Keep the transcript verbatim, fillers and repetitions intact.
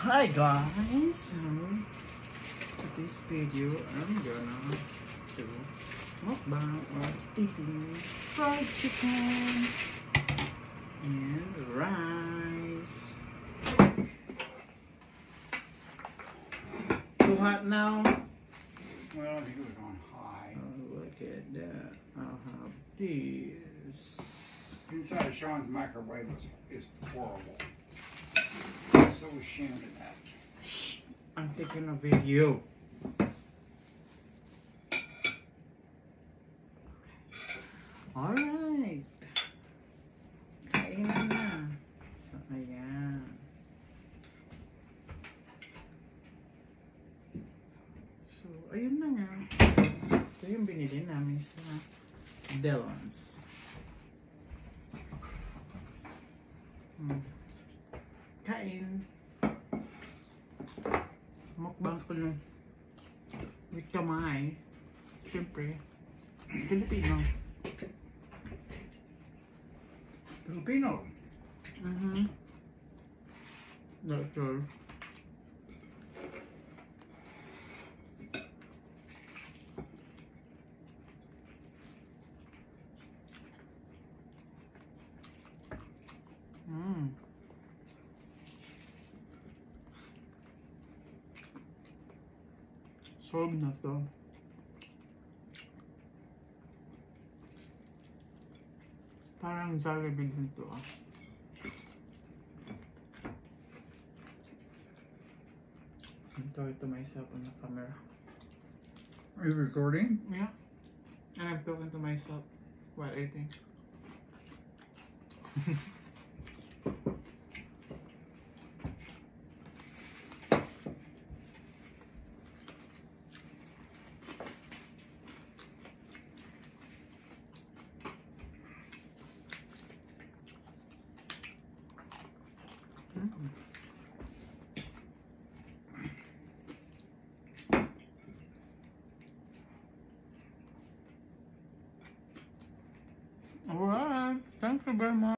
Hi guys, so for this video I'm gonna do mukbang or eating fried chicken and rice. Too hot now? Well, I think it was on high. Oh, look at that. I'll have this. Inside of Sean's microwave was is horrible. So was Shannon that. Shh! I'm taking a video. Alright. Kainan na. So, ayan. So, ayun na nga. Ito yung binili namin sa Delons. Hmm. Kain. Mukbang ko nun. With kamay. Siyempre. Filipino. Filipino. Mm-hmm. That's all. Mmm. Solve na to. Parang Jollibee din to ah. Ito, ito myself on the camera. Are you recording? Yeah. And I'm talking to myself while eating. Alright, thank you very much.